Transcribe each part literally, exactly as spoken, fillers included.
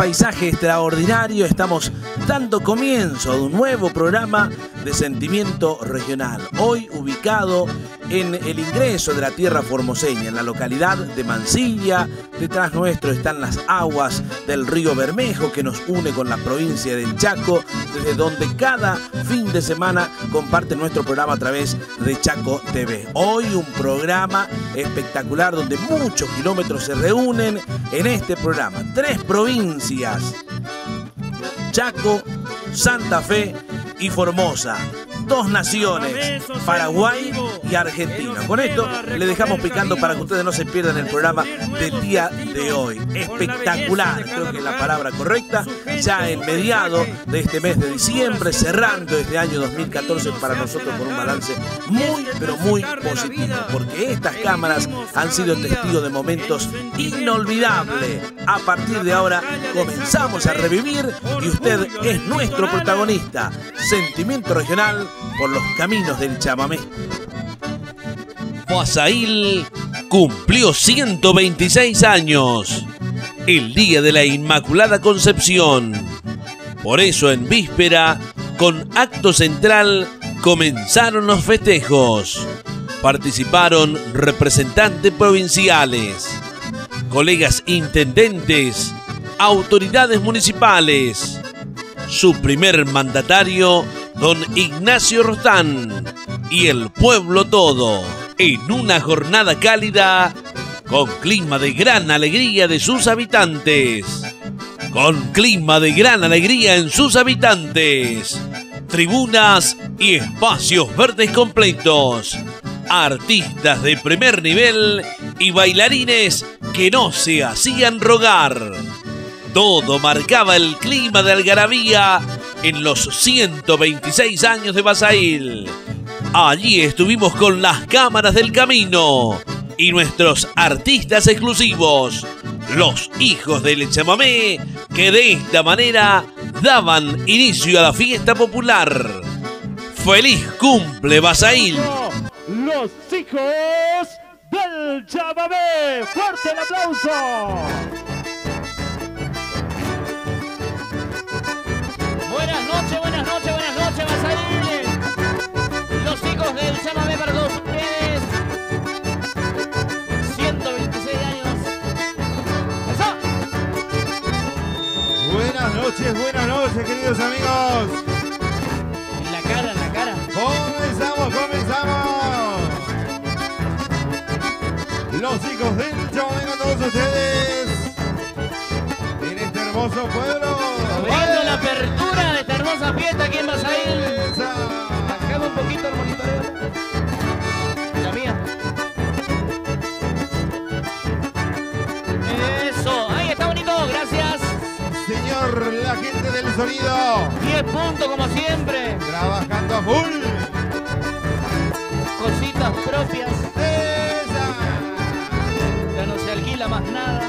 paisaje extraordinario estamos dando comienzo a un nuevo programa de Sentimiento Regional, hoy ubicado en el ingreso de la tierra formoseña, en la localidad de Mansilla. Detrás nuestro están las aguas del río Bermejo que nos une con la provincia del Chaco, desde donde cada fin de semana comparte nuestro programa a través de Chaco T V. Hoy un programa espectacular donde muchos kilómetros se reúnen en este programa. Tres provincias: Chaco, Santa Fe y Formosa. Dos naciones, Paraguay y Argentina. Con esto le dejamos picando para que ustedes no se pierdan el programa del día de hoy. Espectacular, creo que es la palabra correcta. Ya en mediado de este mes de diciembre, cerrando este año dos mil catorce para nosotros con un balance muy, pero muy positivo. Porque estas cámaras han sido testigos de momentos inolvidables. A partir de ahora comenzamos a revivir y usted es nuestro protagonista. Sentimiento Regional por los caminos del chamamé. Basail cumplió ciento veintiséis años, el día de la Inmaculada Concepción. Por eso en víspera, con acto central, comenzaron los festejos. Participaron representantes provinciales, colegas intendentes, autoridades municipales, su primer mandatario, don Ignacio Rostán, y el pueblo todo, en una jornada cálida, con clima de gran alegría de sus habitantes. Con clima de gran alegría en sus habitantes. Tribunas y espacios verdes completos. Artistas de primer nivel y bailarines que no se hacían rogar. Todo marcaba el clima de algarabía en los ciento veintiséis años de Basail. Allí estuvimos con las cámaras del camino y nuestros artistas exclusivos, los hijos del chamamé, que de esta manera daban inicio a la fiesta popular. ¡Feliz cumple, Basail! Los hijos del chamamé. ¡Fuerte el aplauso! Buenas noches, buenas noches, buenas noches, Basail. Los hijos del chamamé para todos ustedes. ciento veintiséis años. ¡Eso! Buenas noches, buenas noches, queridos amigos. En la cara, en la cara. Comenzamos, comenzamos. Los hijos del chamamé con todos ustedes. En este hermoso pueblo. Viendo la apertura de esta hermosa fiesta aquí en Basail. Bajamos un poquito el monitoreo. La mía. Eso, ahí está bonito, gracias. Señor, la gente del sonido. diez puntos como siempre. Trabajando a full. Cositas propias. Esa. Ya no se alquila más nada.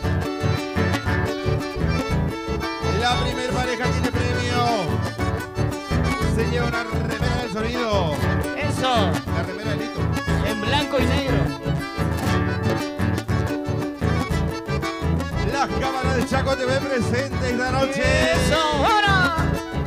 La primer pareja tiene premio. Se lleva una remera del sonido. Eso. La remera de Lito. En blanco y negro. Las cámaras de Chaco T V presentes esta noche. Eso, ahora.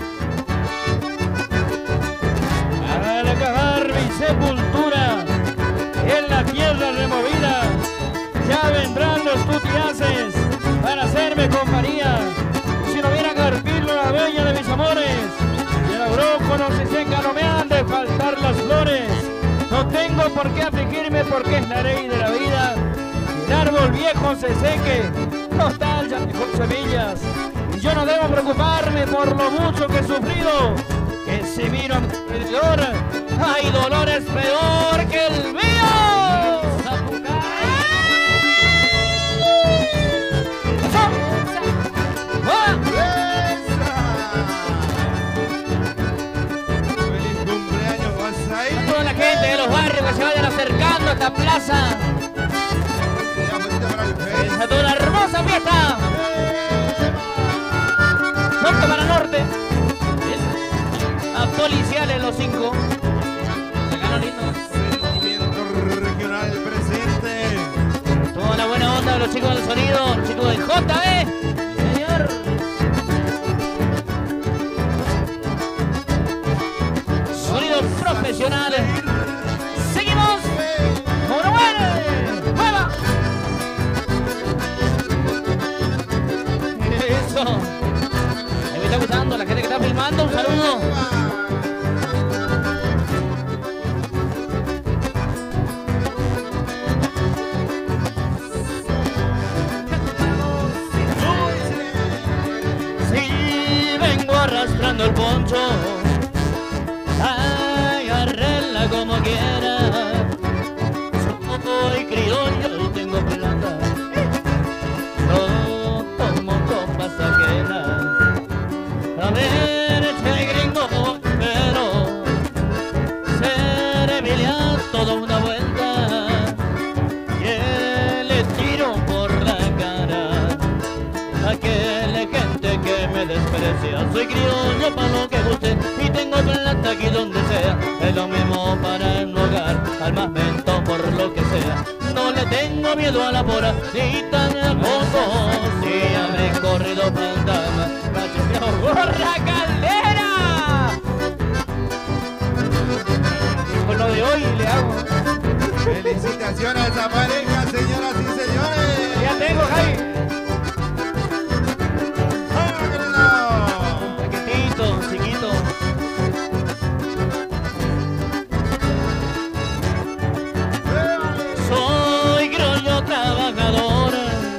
Al acabar mi sepultura en la tierra removida, ya vendrán los tutiaces para hacerme compañía. Si no viera Carpilo, la bella de mis amores, y el aurócono se seca, no me han de faltar las flores. No tengo por qué afligirme porque es la ley de la vida. Que el árbol viejo se seque, nostalgia con semillas. Y yo no debo preocuparme por lo mucho que he sufrido, que si miro a mi alrededor, hay dolores peor que el mío. Feliz cumpleaños, Basail. A toda la gente de los barrios que se vayan acercando a esta plaza. A toda la hermosa fiesta. Norte para norte. A policiales los cinco. Acá no lindo. Sentimiento Regional presente. Toda la buena onda de los chicos del sonido, los chicos del J, ¿eh? Sí, señor. tradicional. Seguimos. ¡Uno bueno! ¡Mueva! Eso. A mí me está gustando la gente que está filmando. Un saludo. Si vengo arrastrando el poncho, agarrarla como quiera. Soy criollo y tengo plata. No tomo copas ajenas. A ver, este gringo, pero serviría toda una vuelta. Y le tiro por la cara a aquella gente que me desprecia. Soy criollo para lo que guste y tengo plata aquí donde sea. Es lo mismo para el hogar, al más mento por lo que sea. No le tengo miedo a la pora, ni tampoco si habré corrido fantasma. ¡Cachorro, gorra caldera! Con lo de hoy le hago. Felicitaciones a esa pareja, señoras y señores. Ya tengo, Javi. Paquetito, chiquito. Soy criollo trabajador.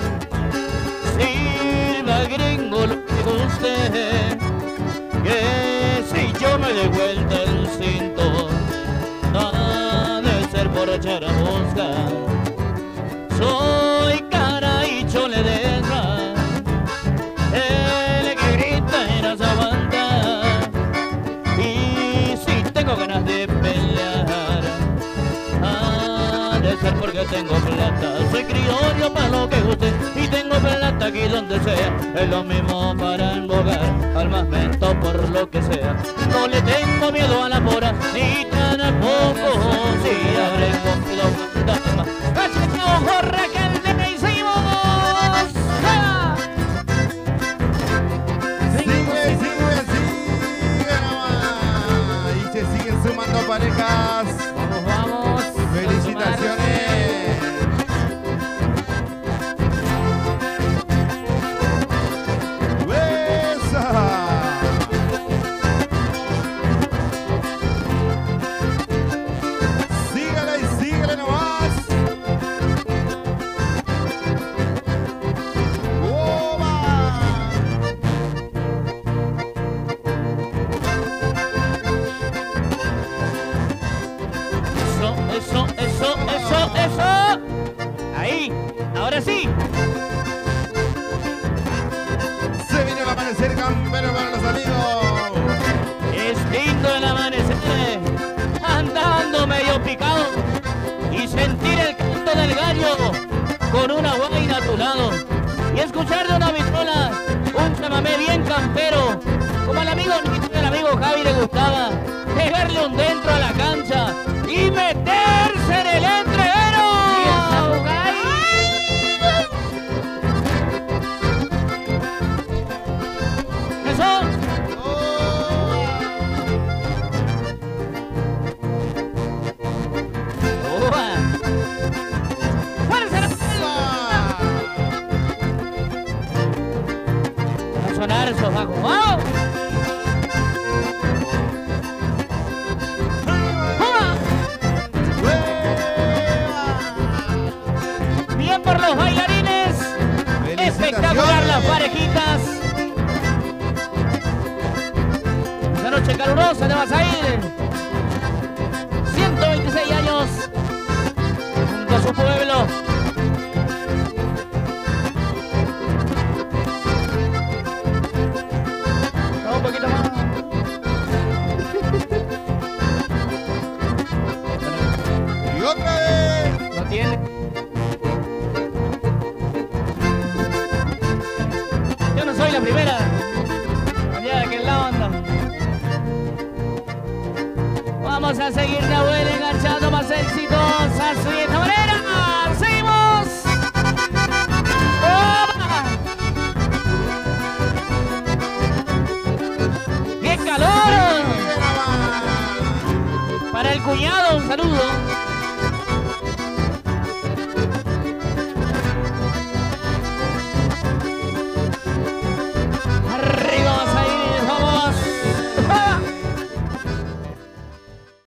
Sirva gringo lo que guste. Que si yo me doy vuelta el cinto, ha de ser por echar a buscar. Soy cara y chole deja. El que grita y no se aguanta. Y si tengo ganas de pelear, ha de ser porque tengo plata. Soy criollo para lo que guste y tengo plata aquí donde sea. Es lo mismo para el hogar, al más mento por lo que sea. No le tengo miedo a la pora, ni tampoco si habré cogido fantasma. ¡Cachao, gorra caldera! Y seguimos. ¡Ja! Sigue, sigue, sigue nomás. Y se siguen sumando parejas. Vamos, vamos. Felicitaciones. Sígale y sígale nomás. Eso, eso, eso, eso, eso. Ahí, ahora sí. Se viene el amanecer campero para los amigos. Es lindo el amanecer, andando medio picado y sentir el canto del gallo con una guaina a tu lado y escuchar de una vitrola un chamamé bien campero, como al amigo Nito y al amigo Javi le gustaba pegarle un dentro a la cancha y meterse en el entrevero. Eso. Sonar esos bajos. ¡Vamos! Bien por los bailarines. Espectacular las parejitas. Esta noche calurosa te vas a ir. ciento veintiséis años junto a su pueblo. Un poquito más. Y otra vez. Lo tiene. Yo no soy la primera. Allá de aquel lado anda. Vamos a seguir de abuela enganchando más éxitos así de esta manera. ¡Seguimos! ¡Opa! ¡Qué calor! Para el cuñado, un saludo.